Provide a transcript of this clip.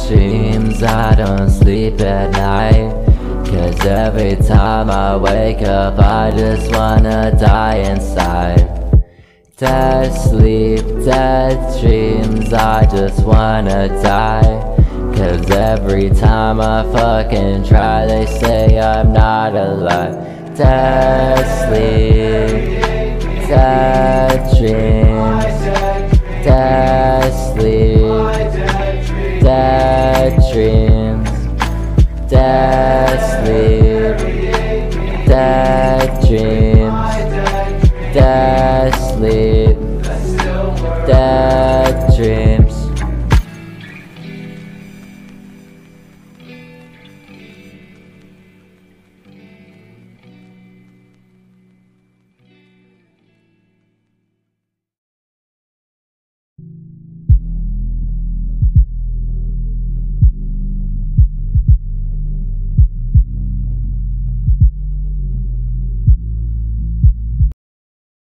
dreams, I don't sleep at night, 'cause every time I wake up I just wanna die inside. Dead sleep, dead dreams, I just wanna die, 'cause every time I fucking try they say I'm not alive. Dead sleep, dead dreams, dead sleep, dead dreams, dead sleep, dead dreams.